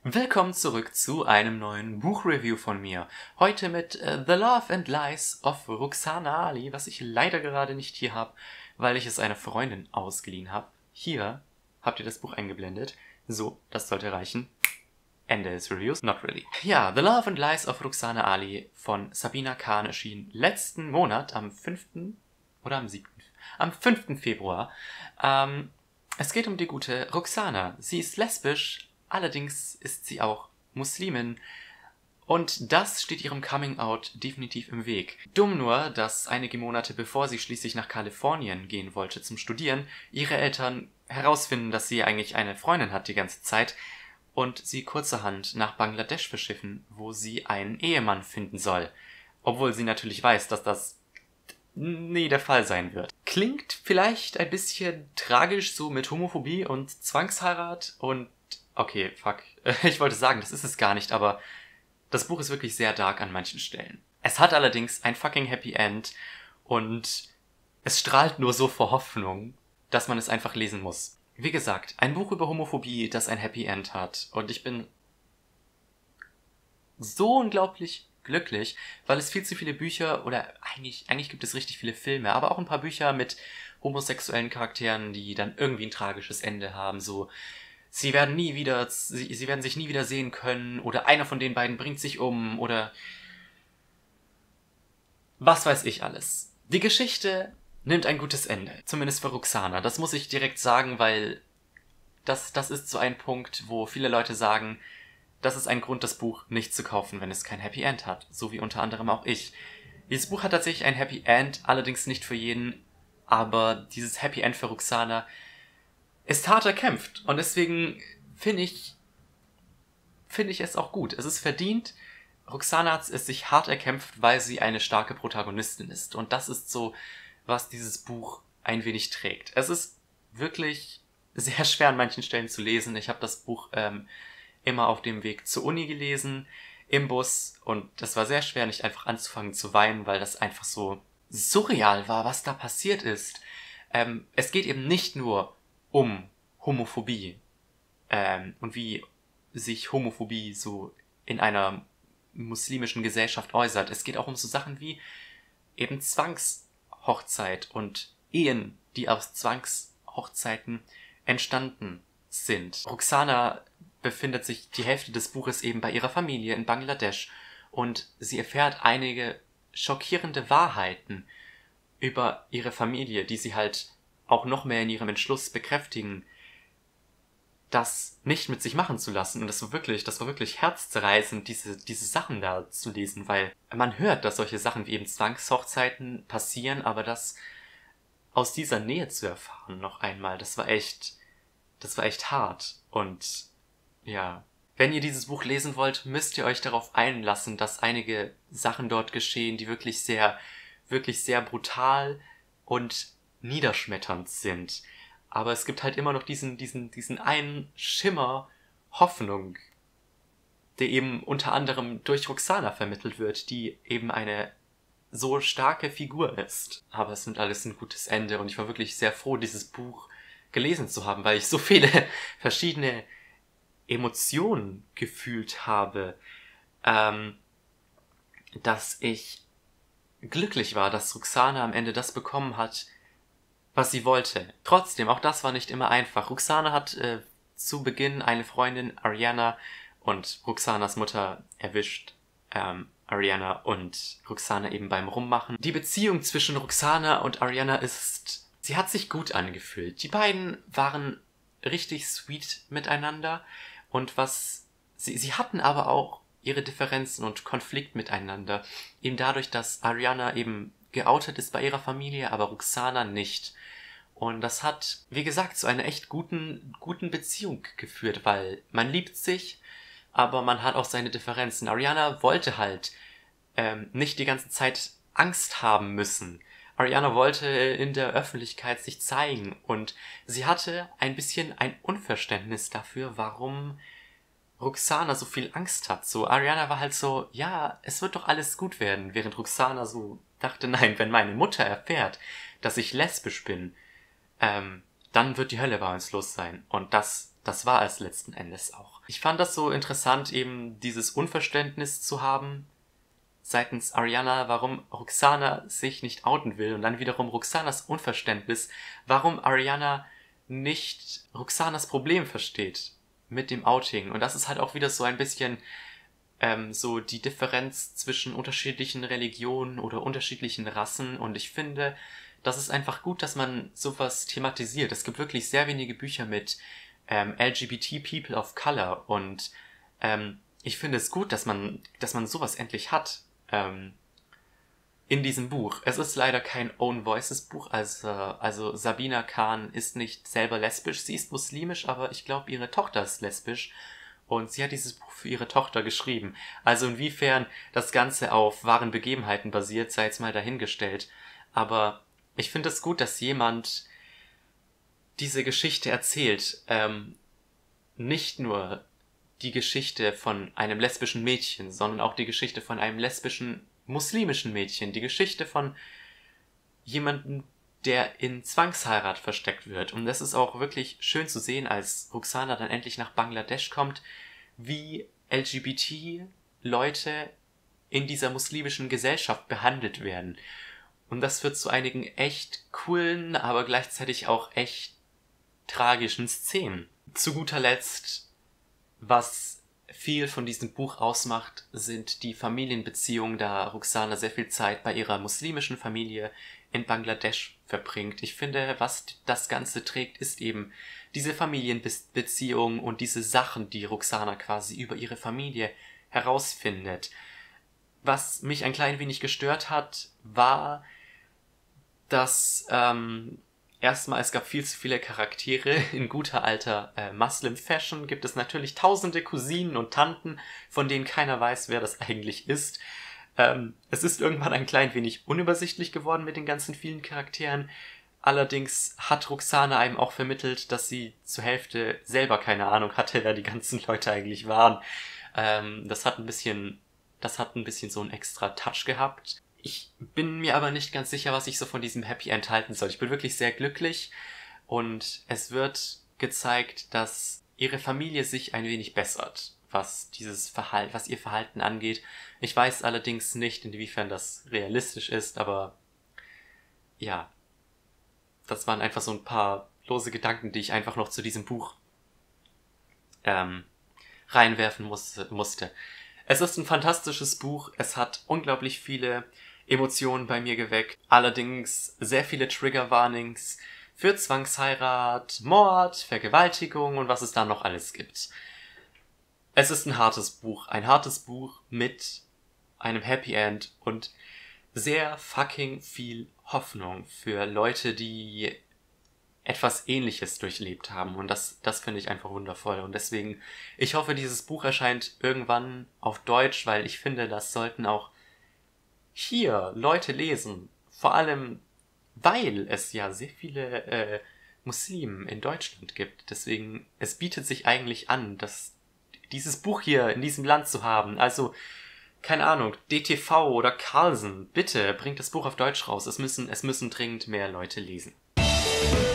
Willkommen zurück zu einem neuen Buchreview von mir. Heute mit The Love and Lies of Rukhsana Ali, was ich leider gerade nicht hier habe, weil ich es einer Freundin ausgeliehen habe. Hier habt ihr das Buch eingeblendet. So, das sollte reichen. Ende des Reviews. Not really. Ja, The Love and Lies of Rukhsana Ali von Sabina Khan erschien letzten Monat am 5. oder am 7. Am 5. Februar. Es geht um die gute Rukhsana. Sie ist lesbisch. Allerdings ist sie auch Muslimin und das steht ihrem Coming-out definitiv im Weg. Dumm nur, dass einige Monate bevor sie schließlich nach Kalifornien gehen wollte zum Studieren, ihre Eltern herausfinden, dass sie eigentlich eine Freundin hat die ganze Zeit und sie kurzerhand nach Bangladesch verschiffen, wo sie einen Ehemann finden soll. Obwohl sie natürlich weiß, dass das nie der Fall sein wird. Klingt vielleicht ein bisschen tragisch so mit Homophobie und Zwangsheirat und okay, fuck. Ich wollte sagen, das ist es gar nicht, aber das Buch ist wirklich sehr dark an manchen Stellen. Es hat allerdings ein fucking Happy End und es strahlt nur so vor Hoffnung, dass man es einfach lesen muss. Wie gesagt, ein Buch über Homophobie, das ein Happy End hat. Und ich bin so unglaublich glücklich, weil es viel zu viele Bücher oder eigentlich gibt es richtig viele Filme, aber auch ein paar Bücher mit homosexuellen Charakteren, die dann irgendwie ein tragisches Ende haben, so sie werden sich nie wieder sehen können oder einer von den beiden bringt sich um oder was weiß ich alles. Die Geschichte nimmt ein gutes Ende, zumindest für Rukhsana. Das muss ich direkt sagen, weil das ist so ein Punkt, wo viele Leute sagen, das ist ein Grund, das Buch nicht zu kaufen, wenn es kein Happy End hat, so wie unter anderem auch ich. Dieses Buch hat tatsächlich ein Happy End, allerdings nicht für jeden, aber dieses Happy End für Rukhsana ist hart erkämpft und deswegen finde ich es auch gut. Es ist verdient. Rukhsana hat es sich hart erkämpft, weil sie eine starke Protagonistin ist. Und das ist so, was dieses Buch ein wenig trägt. Es ist wirklich sehr schwer an manchen Stellen zu lesen. Ich habe das Buch immer auf dem Weg zur Uni gelesen, im Bus. Und das war sehr schwer, nicht einfach anzufangen zu weinen, weil das einfach so surreal war, was da passiert ist. Es geht eben nicht nur um Homophobie und wie sich Homophobie so in einer muslimischen Gesellschaft äußert. Es geht auch um so Sachen wie eben Zwangshochzeit und Ehen, die aus Zwangshochzeiten entstanden sind. Rukhsana befindet sich die Hälfte des Buches eben bei ihrer Familie in Bangladesch und sie erfährt einige schockierende Wahrheiten über ihre Familie, die sie halt auch noch mehr in ihrem Entschluss bekräftigen, das nicht mit sich machen zu lassen. Und das war wirklich herzzerreißend, diese Sachen da zu lesen, weil man hört, dass solche Sachen wie eben Zwangshochzeiten passieren, aber das aus dieser Nähe zu erfahren noch einmal, das war echt hart. Und ja, wenn ihr dieses Buch lesen wollt, müsst ihr euch darauf einlassen, dass einige Sachen dort geschehen, die wirklich sehr brutal und niederschmetternd sind. Aber es gibt halt immer noch diesen einen Schimmer Hoffnung, der eben unter anderem durch Rukhsana vermittelt wird, die eben eine so starke Figur ist. Aber es nimmt alles ein gutes Ende und ich war wirklich sehr froh, dieses Buch gelesen zu haben, weil ich so viele verschiedene Emotionen gefühlt habe, dass ich glücklich war, dass Rukhsana am Ende das bekommen hat, was sie wollte. Trotzdem, auch das war nicht immer einfach. Rukhsana hat zu Beginn eine Freundin, Ariana, und Rukhsanas Mutter erwischt Ariana und Rukhsana eben beim Rummachen. Die Beziehung zwischen Rukhsana und Ariana sie hat sich gut angefühlt. Die beiden waren richtig sweet miteinander und sie hatten aber auch ihre Differenzen und Konflikt miteinander. Eben dadurch, dass Ariana eben geoutet ist bei ihrer Familie, aber Rukhsana nicht. Und das hat, wie gesagt, zu einer echt guten Beziehung geführt, weil man liebt sich, aber man hat auch seine Differenzen. Ariana wollte halt nicht die ganze Zeit Angst haben müssen. Ariana wollte in der Öffentlichkeit sich zeigen und sie hatte ein bisschen ein Unverständnis dafür, warum Rukhsana so viel Angst hat. So, Ariana war halt so, ja, es wird doch alles gut werden, während Rukhsana so dachte, nein, wenn meine Mutter erfährt, dass ich lesbisch bin, dann wird die Hölle bei uns los sein. Und das das war es letzten Endes auch. Ich fand das so interessant, eben dieses Unverständnis zu haben seitens Ariana, warum Roxana sich nicht outen will und dann wiederum Roxanas Unverständnis, warum Ariana nicht Roxanas Problem versteht mit dem Outing. Und das ist halt auch wieder so ein bisschen so die Differenz zwischen unterschiedlichen Religionen oder unterschiedlichen Rassen. Und ich finde, das ist einfach gut, dass man sowas thematisiert. Es gibt wirklich sehr wenige Bücher mit LGBT People of Color und ich finde es gut, dass man sowas endlich hat in diesem Buch. Es ist leider kein Own Voices Buch, also Sabina Khan ist nicht selber lesbisch, sie ist muslimisch, aber ich glaube, ihre Tochter ist lesbisch und sie hat dieses Buch für ihre Tochter geschrieben. Also inwiefern das Ganze auf wahren Begebenheiten basiert, sei jetzt mal dahingestellt. Aber ich finde es gut, dass jemand diese Geschichte erzählt. Nicht nur die Geschichte von einem lesbischen Mädchen, sondern auch die Geschichte von einem lesbischen muslimischen Mädchen. Die Geschichte von jemandem, der in Zwangsheirat versteckt wird. Und das ist auch wirklich schön zu sehen, als Roxana dann endlich nach Bangladesch kommt, wie LGBT-Leute in dieser muslimischen Gesellschaft behandelt werden. Und das führt zu einigen echt coolen, aber gleichzeitig auch echt tragischen Szenen. Zu guter Letzt, was viel von diesem Buch ausmacht, sind die Familienbeziehungen, da Roxana sehr viel Zeit bei ihrer muslimischen Familie in Bangladesch verbringt. Ich finde, was das Ganze trägt, ist eben diese Familienbeziehungen und diese Sachen, die Roxana quasi über ihre Familie herausfindet. Was mich ein klein wenig gestört hat, war, dass erstmal, es gab viel zu viele Charaktere. In guter alter Muslim-Fashion gibt es natürlich tausende Cousinen und Tanten, von denen keiner weiß, wer das eigentlich ist. Es ist irgendwann ein klein wenig unübersichtlich geworden mit den ganzen vielen Charakteren. Allerdings hat Roxana einem auch vermittelt, dass sie zur Hälfte selber keine Ahnung hatte, wer die ganzen Leute eigentlich waren. Das hat ein bisschen so einen extra Touch gehabt. Ich bin mir aber nicht ganz sicher, was ich so von diesem Happy End halten soll. Ich bin wirklich sehr glücklich und es wird gezeigt, dass ihre Familie sich ein wenig bessert, was ihr Verhalten angeht. Ich weiß allerdings nicht, inwiefern das realistisch ist, aber ja, das waren einfach so ein paar lose Gedanken, die ich einfach noch zu diesem Buch reinwerfen musste. Es ist ein fantastisches Buch, es hat unglaublich viele Emotionen bei mir geweckt. Allerdings sehr viele Trigger-Warnings für Zwangsheirat, Mord, Vergewaltigung und was es da noch alles gibt. Es ist ein hartes Buch mit einem Happy End und sehr fucking viel Hoffnung für Leute, die etwas Ähnliches durchlebt haben. Und das finde ich einfach wundervoll. Und deswegen, ich hoffe, dieses Buch erscheint irgendwann auf Deutsch, weil ich finde, das sollten auch hier Leute lesen, vor allem, weil es ja sehr viele Muslimen in Deutschland gibt. Deswegen, es bietet sich eigentlich an, dieses Buch hier in diesem Land zu haben. Also, keine Ahnung, DTV oder Carlsen, bitte bringt das Buch auf Deutsch raus. Es müssen dringend mehr Leute lesen.